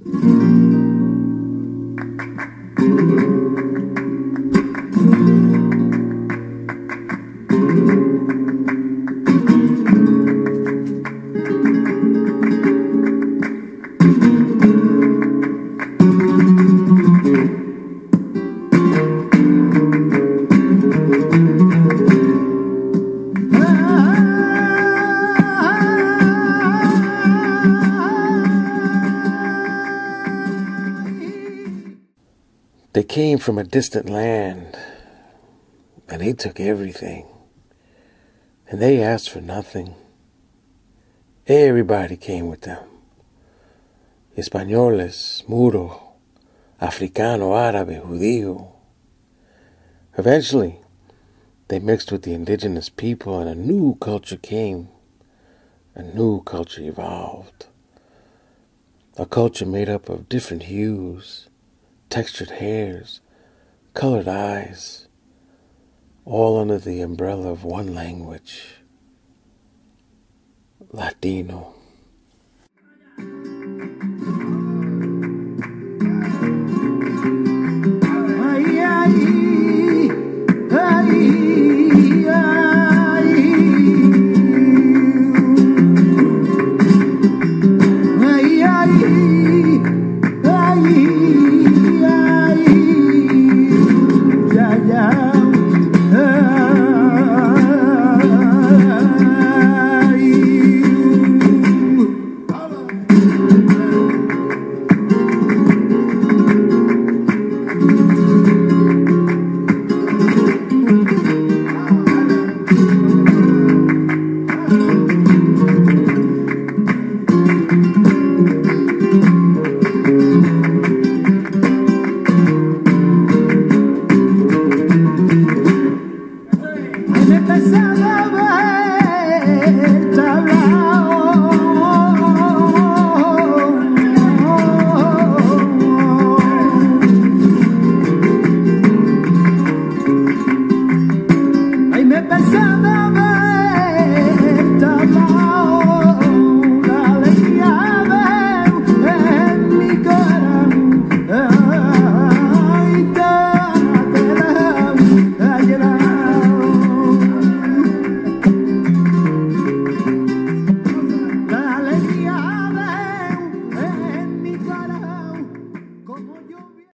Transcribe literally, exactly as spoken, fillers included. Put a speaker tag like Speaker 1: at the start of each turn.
Speaker 1: They came from a distant land, and they took everything, and they asked for nothing. Everybody came with them. Españoles, Muro, Africano, Árabe, Judío. Eventually, they mixed with the indigenous people, and a new culture came. A new culture evolved. A culture made up of different hues, textured hairs, colored eyes, all under the umbrella of one language, Latino.